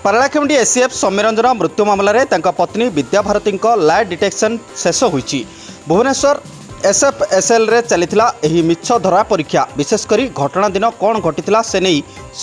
Paralakhemundi ACF Soumyaranjan मृत्यु मामलें पत्नी विद्याभारती लाए डिटेक्शन शेष होईछि। भुवनेश्वर एसएफएसएल रे चलीथिला एही मिछ धरा परीक्षा विशेषकर घटना दिन कौन घटीथिला से नहीं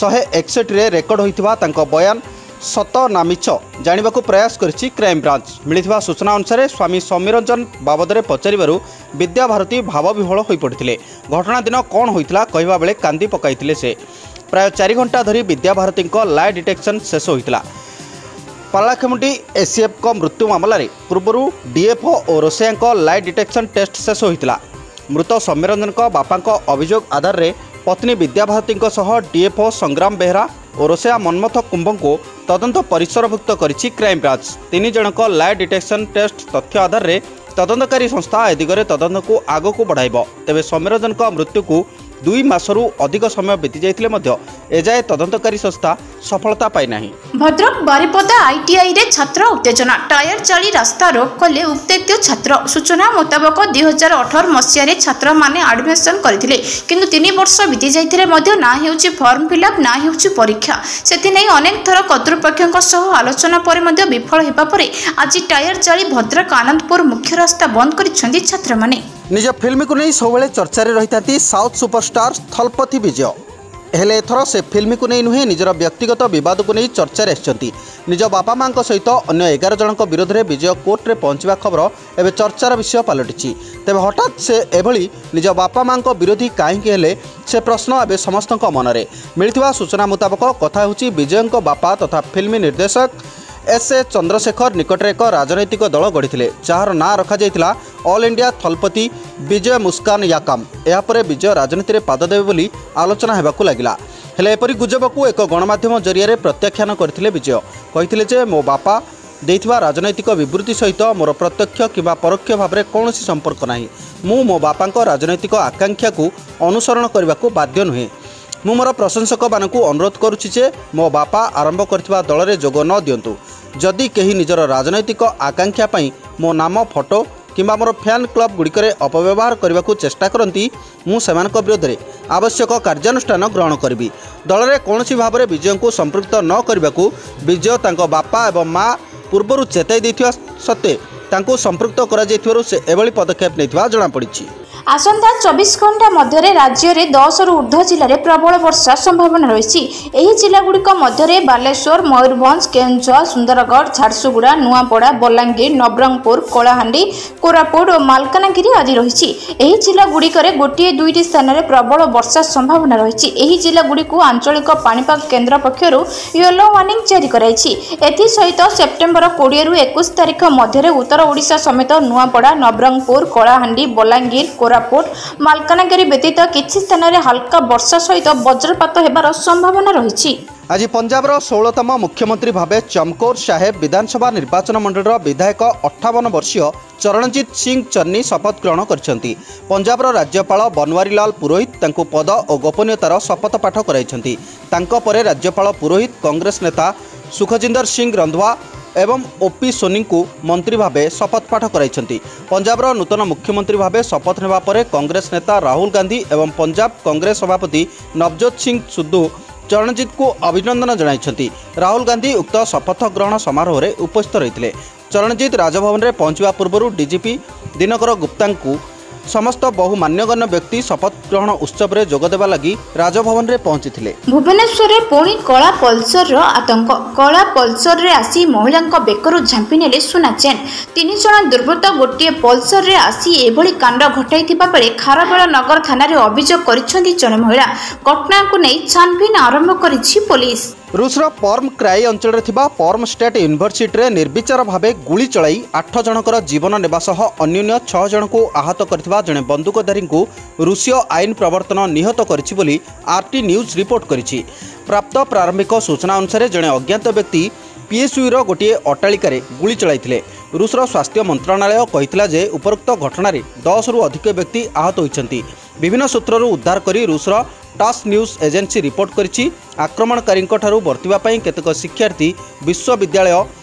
161 रे रेकर्ड होइथिबा तांको बयान सत ना मिछ जानिबाकू प्रयास करिछि क्राइम ब्रांच। मिलिथिबा सूचना अनुसार स्वामी सौम्यरंजन बाबदरे पचारिबारु विद्याभारती भावविह्वल होई पड़िथिले। घटना दिन कौन होइथिला कहबा बेले कांदी पकाइथिले से। प्राय 4 घंटा धरी विद्याभारती लाए डिटेक्शन शेष होइथिला। पारलाखेमुंडी एसीएफ को मृत्यु मामलें पूर्व डीएफओ और रोसैया लाए डिटेक्शन टेस्ट शेष होइथिला। मृत सौम्यरंजन बापा अभियोग आधार रे पत्नी विद्याभारती डीएफओ संग्राम बेहरा और रोसैया मनमथ कुंभ को तदंत परिसरभुक्त करिछि क्राइम ब्रांच। 3 जनक लाए डिटेक्शन टेस्ट तथ्य आधार रे तदंतकारी संस्था ए दिगरे तदंत को आगक बढ़ाइब। तेबे सौम्यरंजन मृत्यु को 2 मासरू अधिक समय बीती जाइतिले मध्य एजाए तदंतकारी संस्था सफलता पाई नाही। भद्रक बारिपदा आईटीआई रे छात्र उत्तेजना टायर चाली रास्ता रोक कले उक्तेक्य छात्र। सूचना मुताबक 2018 मसीह रे छात्र माने एडमिशन करथिले किंतु 3 वर्ष बीती जाइतिले मध्य ना हेउची फॉर्म फिलअप ना हेउची परीक्षा। सेति नै अनेक थर कर्तृपक्षक सह आलोचना पर मध्य विफल हेबा परे आज टायर चाली भद्रक आनंदपुर मुख्य रास्ता बंद करिसथि छात्र माने। निज फिल्म को नहीं सबले चर्चा रही साउथ सुपरस्टार थलपति विजय हेले एथर से फिल्म को नहीं नुहे निजर व्यक्तिगत बद को नहीं चर्चा आसछंती। निज बापा मां सहित अन्य 11 जन विरोध में विजय कोर्ट रे पहुंचवा खबर एवं चर्चार विषय पलटिछि। तेबे हठात से एभली निज बापा मां विरोधी कहीं हेले से प्रश्न एवं समस्त मनरे। मिलथिबा सूचना मुताबक कथा होछि विजय बापा तथा फिल्म निर्देशक एस.ए. चंद्रशेखर निकटरे एक राजनैतिक दल गढ़ी जार ना रखा जाइतिला ऑल इंडिया थलपति विजय मुस्कान याकाम। यापर विजय राजनीति में पाद देवे बोली आलोचना हेबाकू लागिला। हेले एपरी गुजबकू एक गणमाध्यम जरिया प्रत्याख्यान करथिले विजय। कहिथिले जे मो बापा देइथिबा राजनैतिक विवृत्ति सहित मोर प्रत्यक्ष किंबा परोक्ष भाव में कौनसी संपर्क नाही। मु मो बापांको राजनैतिक आकांक्षा को अनुसरण करबाकू बाध्य नुहे। मु मोर प्रशंसक मानकू अनुरोध करुछि जे मो बापा आरंभ करथिबा दल रे जोग न दियंतु। जदि केही निजर राजनैतिक आकांक्षा पई मो नाम फोटो किंबा मोर फैन क्लब गुड़िकरे अपव्यवहार करने को चेष्टा करती मु सेमानक विरोध में आवश्यक कार्यानुष्ठान ग्रहण करी। दल में कौन भाव में विजय को संपृक्त न करने को विजय तांको बापा एवं माँ पूर्व चेताई देथिबा सत्ते तांको संपृक्त करा से एभली पदक्षेप नेथिबा जणा पड़िछि। आसंता 24 घंटा मध्य राज्य में 10 रु ऊर्ध्व जिले में प्रबल वर्षा संभावना रही। जिलागुड़िक मध्य बालेश्वर, मयूरभंज, केन्दुझर, सुंदरगढ़, झारसुगुड़ा, नुआपड़ा, बलांगीर, नवरंगपुर, कलाहांडी, कोरापुट और मालकानगिरी आदि रही। जिलागुड़िक गोटे 2 स्थान में प्रबल वर्षा संभावना रही। जिलागुड़ी आंचलिक पाणीपाग केन्द्र पक्षर येलो वार्निंग जारी कराई। एसहित सेप्टेम्बर 20 रु 21 तारिख मध्य उत्तर ओडिशा समेत नुआपड़ा, नवरंगपुर, कलाहांडी, बलांगीर, कोरापुट, मालकानगिरी व्यतीत किछि स्थान में हल्का वर्षा सहित वज्रपात हेबार संभावना रही। आज पंजाबर 16तम मुख्यमंत्री भावे चमकौर साहेब विधानसभा निर्वाचन मंडल विधायक 58 वर्षीय चरणजीत सिंह चन्नी शपथ ग्रहण करछंती। पंजाबर राज्यपाल बनवारी लाल पुरोहित तांको पद और गोपनीयतार शपथ पाठ कराइछंती। तांको परे राज्यपाल पुरोहित कांग्रेस नेता सुखजिंदर सिंह रंधवा एवं ओपी सोनी को मंत्री भावे शपथ पाठ कराइछंती। पंजाबर नूतन मुख्यमंत्री भावे शपथ नेबा परे कांग्रेस नेता राहुल गांधी एवं पंजाब कांग्रेस सभापति नवजोत सिंह सिद्धू चरणजीत को अभिनंदन जणाइछंती। राहुल गांधी उक्त शपथ ग्रहण समारोह में उपस्थित रहिथिले। चरणजीत राजभवन में पहुंचवा पूर्व डीजीपी दिनकर गुप्ता को समस्त बहु मान्यगण्य व्यक्ति शपथ ग्रहण उत्सव में जोगदेवा लगी राजभवन में पहुंची। भुवनेश्वर पुणी कला पल्सर आतंक। कला पल्सर रे आसी महिला बेकरू झांपी नेले सुना चेन। 3 जन दुर्बृत्त गोटे पल्सर रे आसी एभली कांड घटाइथिबा बेले खारबेल नगर थाना रे अभियोग करिसेंती जने महिला। घटना को नहीं छानबीन आरंभ करिछि पुलिस। रूसर पर्म क्राई अंचल पर्म स्टेट यूनिवर्सिटी निर्विचार भावे गुली चलाई 8 जनकर जीवन नेबा सह अन्य 6 जन को आहत करथिबा जने बंदूकधारी को रूसीय आईन प्रवर्तन निहत करिछि बोली आरटी न्यूज रिपोर्ट करिछि। प्राप्त प्रारंभिक सूचना अनुसार जने अज्ञात व्यक्ति पीएसयूर गोटे अट्टालिकार गुली चलाइथिले। रूसर स्वास्थ्य मंत्रालय कहिथिला जे उपरोक्त घटना 10 रु अधिक व्यक्ति आहत होइछंती। विभिन्न सूत्रରୁ उद्धार करी रूसर टास न्यूज एजेंसी रिपोर्ट करिछि। आक्रमणकारी ठारू बर्तिबा पई केतक शिक्षार्थी विश्वविद्यालय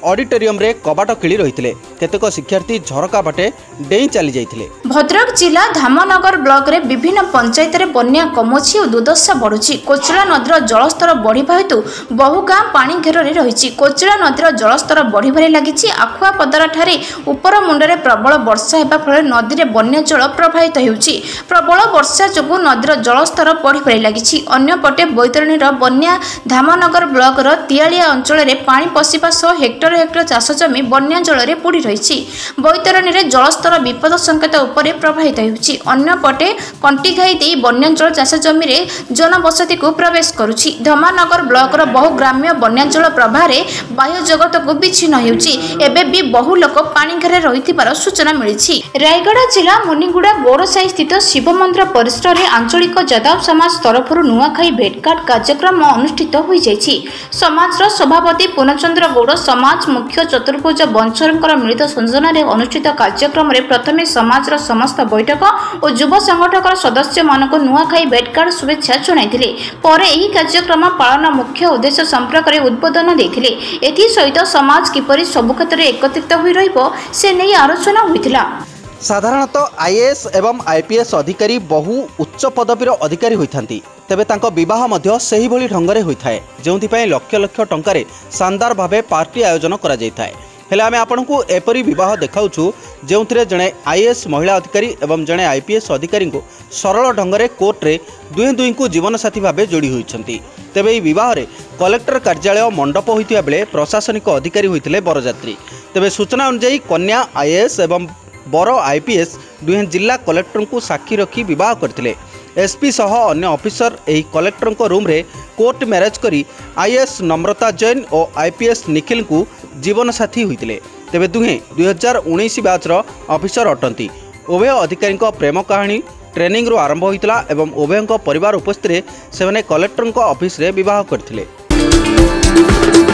ऑडिटोरियम रे कबाट किली रही केतेक शिक्षार्थी झरका बाटे डेई चली जाइथिले। भद्रक जिला धामनगर ब्लॉक रे विभिन्न पंचायत रे बन्या कमुछि और दुर्दशा बढ़ुछि। कोचला नदीर जलस्तर बढ़िबा हेतु बहु गाँ पानी घेर रे रहिछि। कोचला नदीर जलस्तर बढ़िबारे लागिछि। आखुआ पदर ठारे उपर मुंडरे प्रबल वर्षा हेबा फल नदी रे बन्या जल प्रवाहित हेउछि। प्रबल वर्षा जोगु नदीर जलस्तर बढ़िबारे लागिछि। अन्यपटे बैतरणीर बन्या धामनगर ब्लॉक रो तियालिया अंचल रे पानी पसिबा सह हेक्टर हेक्टर चाष जमी बन्या जल रे बुड़ी रहिछि। बैतरणी रे जलस्तर विपद संकेत उपरे प्रवाहित हेउछि। अन्यपटे कंटीघाई दे बन्यांचल चाष जमी रे जनबसति को प्रवेश करुछि। धमानगर ब्लॉक रो बहु ग्राम्य बन्यांचल प्रभारे बाह्य जगत को विच्छिन्न हेउछि। एबे भी बहु लोक पानी घेरे रहिथिबार सूचना मिलिछि। रायगढ़ जिला मुनिगुड़ा गौरसाई स्थित शिव मंदिर परिसर रे आंचलिक जादव समाज तरफरु नुआखाई भेटघाट कार्यक्रम अनुष्ठित होई जायछि। समाज रो सभापति पूर्णचंद्र गौड़ समाज मुख्य चतुर्भुज बंशरकर मिलित संयोजन रे अनुष्ठित कार्यक्रम रे प्रथमे समाज रो समस्त बैठक और युव संगठकर सदस्य मानक नुआखाई भेटघाट शुभेच्छा जणाइथिले। परे एही कार्यक्रम पालन मुख्य उद्देश्य संपर्क रे उद्बोधन दैथिले। एथि सहित समाज किपरि सब क्षेत्र रे एकत्रित होई रहिबो से नै आलोचना होइथिला। साधारणतः आईएएस एवं आईपीएस अधिकारी बहु उच्च पदवीर अधिकारी होइथांती। तेबे तांको विवाह मध्य सेही भली ढंगरे होइथाय जेउथि लक्ष लक्ष टंकारे शानदार भावे पार्टी आयोजन करा जायथाय। हेले आमे आपनकु एपरी विवाह देखाउछु जेउथिरे जणे आईएएस महिला अधिकारी एवं जणे आईपीएस अधिकारी को सरल ढंगरे कोर्ट रे दुई दुई को जीवन साथी भावे जोड़ी होइछंती। तेबे ई विवाह रे कलेक्टर कार्यालय मंडप होइतिया बेले प्रशासनिक अधिकारी होइतिले बरजात्री। तेबे सूचना अनुसार कन्या आईएएस एवं बर आईपीएस दुहे जिला कलेक्टर को साक्षी रखी विवाह करथिले। एसपी सह अन्य ऑफिसर एही कलेक्टर को रूम रे कोर्ट मैरेज करी आईएएस नम्रता जैन और आईपीएस निखिल को जीवन साथी होइतिले। तेबे दुहे 2019 बैच रो ऑफिसर अटंती। उभय अधिकारी प्रेम कहानी ट्रेनिंग रो आरंभ होइतिला एवं उभय परिवार उपस्थित से कलेक्टर ऑफिस रे विवाह करथिले।